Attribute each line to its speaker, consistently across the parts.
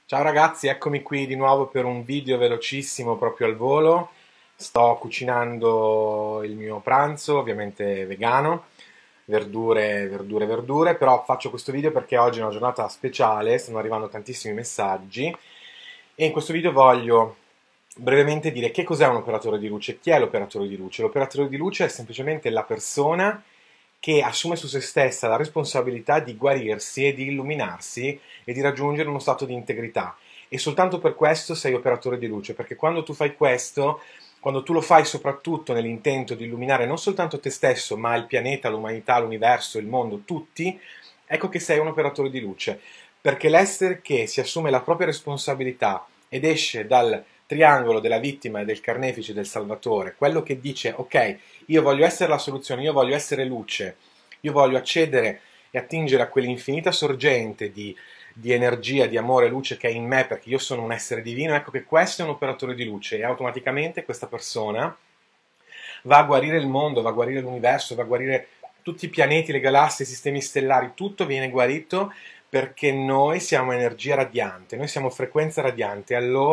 Speaker 1: Ciao ragazzi, eccomi qui di nuovo per un video velocissimo proprio al volo. Sto cucinando il mio pranzo, ovviamente vegano, verdure, verdure, verdure, però faccio questo video perché oggi è una giornata speciale, stanno arrivando tantissimi messaggi e in questo video voglio brevemente dire che cos'è un operatore di luce, chi è l'operatore di luce. L'operatore di luce è semplicemente la persona che assume su se stessa la responsabilità di guarirsi e di illuminarsi e di raggiungere uno stato di integrità. E soltanto per questo sei operatore di luce, perché quando tu fai questo, quando tu lo fai soprattutto nell'intento di illuminare non soltanto te stesso, ma il pianeta, l'umanità, l'universo, il mondo, tutti, ecco che sei un operatore di luce. Perché l'essere che si assume la propria responsabilità ed esce dal triangolo della vittima e del carnefice e del salvatore, quello che dice ok, io voglio essere la soluzione, io voglio essere luce, io voglio accedere e attingere a quell'infinita sorgente di energia, di amore, luce che è in me perché io sono un essere divino, ecco che questo è un operatore di luce e automaticamente questa persona va a guarire il mondo, va a guarire l'universo, va a guarire tutti i pianeti, le galassie, i sistemi stellari, tutto viene guarito perché noi siamo energia radiante, noi siamo frequenza radiante,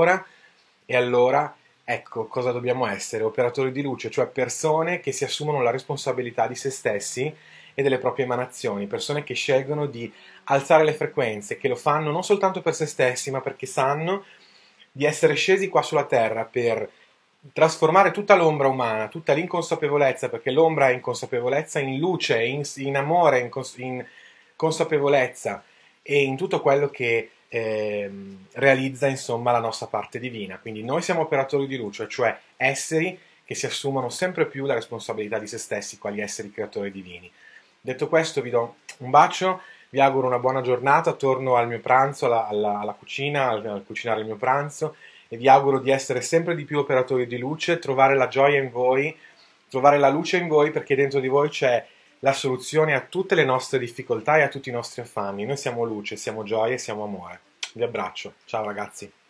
Speaker 1: e allora ecco cosa dobbiamo essere, operatori di luce, cioè persone che si assumono la responsabilità di se stessi e delle proprie emanazioni, persone che scelgono di alzare le frequenze, che lo fanno non soltanto per se stessi, ma perché sanno di essere scesi qua sulla Terra per trasformare tutta l'ombra umana, tutta l'inconsapevolezza, perché l'ombra è inconsapevolezza, in luce, in amore, in consapevolezza e in tutto quello che realizza insomma la nostra parte divina. Quindi noi siamo operatori di luce, cioè esseri che si assumono sempre più la responsabilità di se stessi, quali esseri creatori divini. Detto questo vi do un bacio, vi auguro una buona giornata, torno al mio pranzo, alla cucina, al cucinare il mio pranzo e vi auguro di essere sempre di più operatori di luce, trovare la gioia in voi, trovare la luce in voi perché dentro di voi c'è la soluzione a tutte le nostre difficoltà e a tutti i nostri affanni. Noi siamo luce, siamo gioia e siamo amore. Vi abbraccio. Ciao ragazzi.